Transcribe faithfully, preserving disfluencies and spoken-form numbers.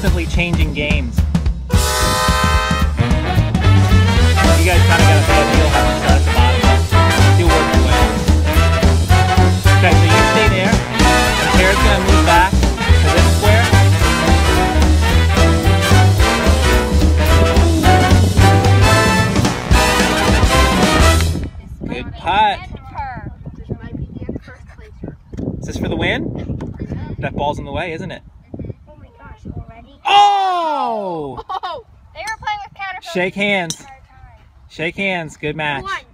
constantly changing games. You guys kind of got a bad deal having to start at the bottom. You'll work your way. Okay, so you stay there. The chair's going to move back to this square. Good putt. Is this for the win? That ball's in the way, isn't it? Oh my gosh, already? Oh! Oh! They were playing with caterpillars. Shake hands. Shake hands. Good match.